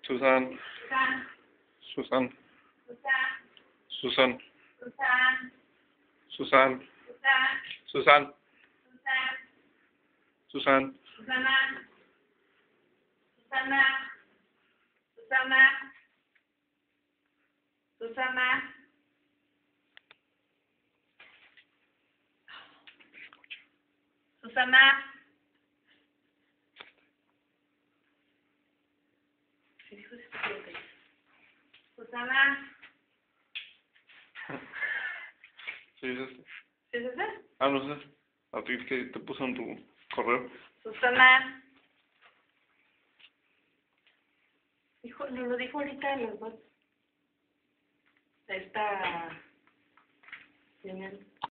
Susan. Susan. Susan. Susan. Susan. Susan. Susan. Susan. Susana. ¿Qué dijo ese pelote? Susana. Sí, es este. ¿Sí es ese? Ah, no sé. A ti que te puso en tu correo. Susana. Dijo, lo dijo ahorita en los dos. Esta señal.